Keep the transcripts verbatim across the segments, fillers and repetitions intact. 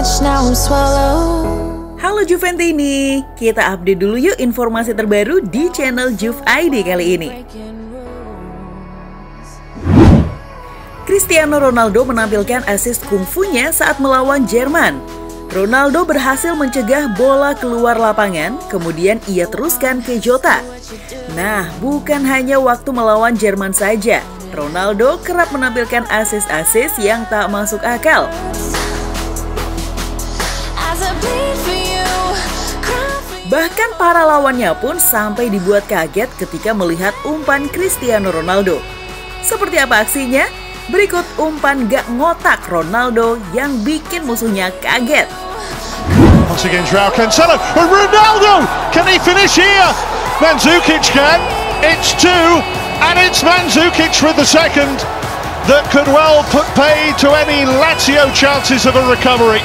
much, now I'm swallowed. Halo Juventini, kita update dulu yuk informasi terbaru di channel Juve I D kali ini. Cristiano Ronaldo menampilkan assist kungfunya saat melawan Jerman. Ronaldo berhasil mencegah bola keluar lapangan, kemudian ia teruskan ke Jota. Nah, bukan hanya waktu melawan Jerman saja, Ronaldo kerap menampilkan assist-assist yang tak masuk akal. Bahkan para lawannya pun sampai dibuat kaget ketika melihat umpan Cristiano Ronaldo. Seperti apa aksinya? Berikut umpan gak ngotak Ronaldo yang bikin musuhnya kaget. Once again, Joao Cancelo, and Ronaldo! Can he finish here? Mandzukic can. It's two, and it's Mandzukic with the second that could well put pay to any Lazio chances of a recovery.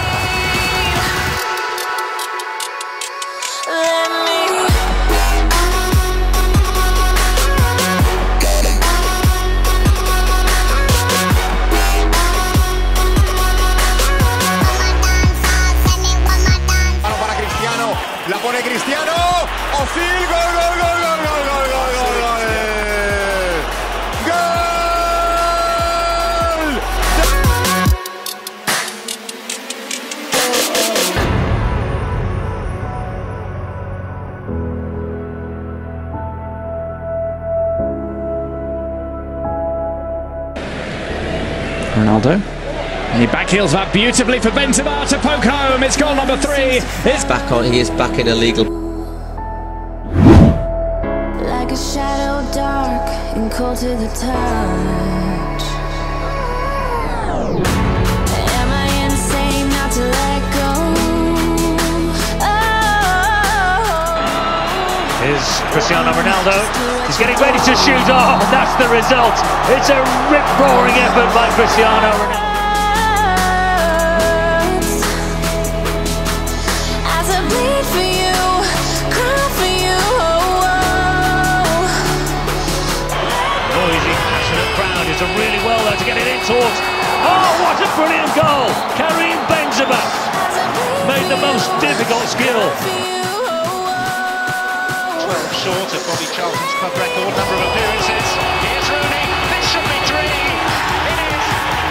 La pone Cristiano, Ozil, gol, gol, gol, gol, gol, gol, gol, gol, gol. Ronaldo. And he backheels that beautifully for Benzema to poke home. It's goal number three. It's back on. He is back in a legal. Like a shadow, dark and cold to the touch. Am I insane not to let go? Oh. Here's Cristiano Ronaldo. He's getting ready to shoot. Oh, that's the result. It's a rip-roaring effort by Cristiano Ronaldo. He's done really well there to get it in towards. Oh, what a brilliant goal! Karim Benzema made the most difficult skill. twelve short of Bobby Charlton's club record number of appearances. Here's Rooney. This should be three. It is.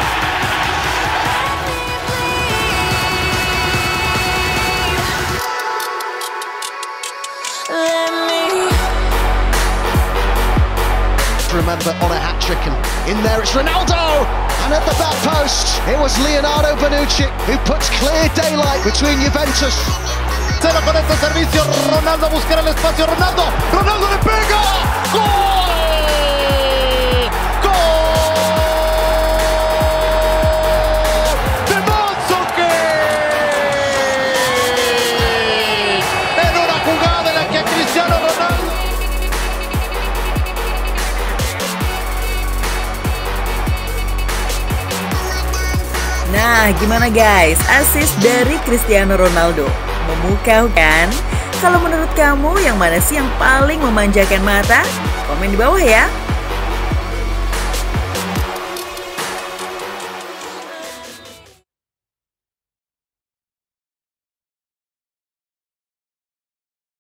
Remember on a hat-trick, and in there it's Ronaldo, and at the back post it was Leonardo Bonucci who puts clear daylight between Juventus. Cero con este servicio, Ronaldo busca el espacio, Ronaldo, Ronaldo le pega, ¡gol! Nah, gimana guys? Assist dari Cristiano Ronaldo. Memukau kan? Kalau menurut kamu yang mana sih yang paling memanjakan mata? Komen di bawah ya.